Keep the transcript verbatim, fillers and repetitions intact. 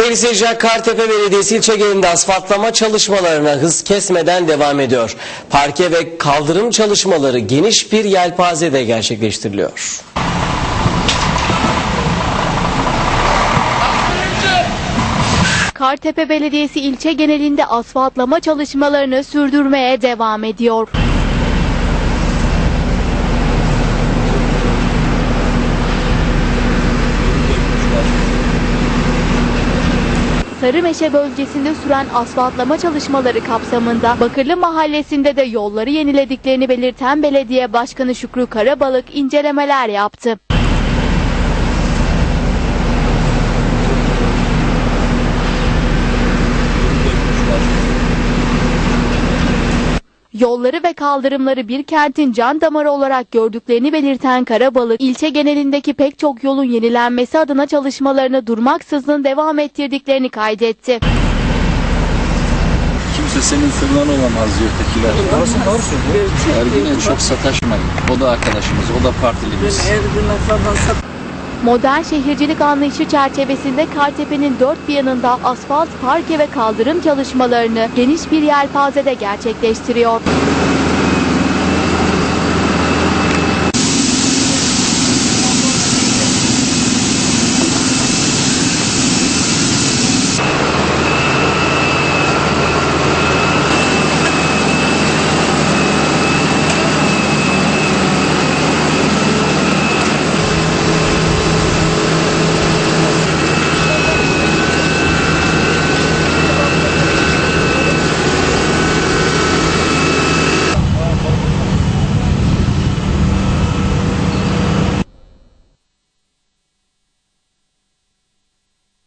Sevgili seyirciler, Kartepe Belediyesi ilçe genelinde asfaltlama çalışmalarına hız kesmeden devam ediyor. Parke ve kaldırım çalışmaları geniş bir yelpazede gerçekleştiriliyor. Kartepe Belediyesi ilçe genelinde asfaltlama çalışmalarını sürdürmeye devam ediyor. Sarımeşe bölgesinde süren asfaltlama çalışmaları kapsamında Bakırlı Mahallesi'nde de yolları yenilediklerini belirten Belediye Başkanı Şükrü Karabalık incelemeler yaptı. Yolları ve kaldırımları bir kentin can damarı olarak gördüklerini belirten Karabalık, ilçe genelindeki pek çok yolun yenilenmesi adına çalışmalarını durmaksızın devam ettirdiklerini kaydetti. Kimse senin fırlan olamaz diyor tekiler. Doğrusu doğru söylüyor. Ergin'e çok sataşmayın. O da arkadaşımız, o da partilimiz. Modern şehircilik anlayışı çerçevesinde Kartepe'nin dört bir yanında asfalt, parke ve kaldırım çalışmalarını geniş bir yelpazede gerçekleştiriyor.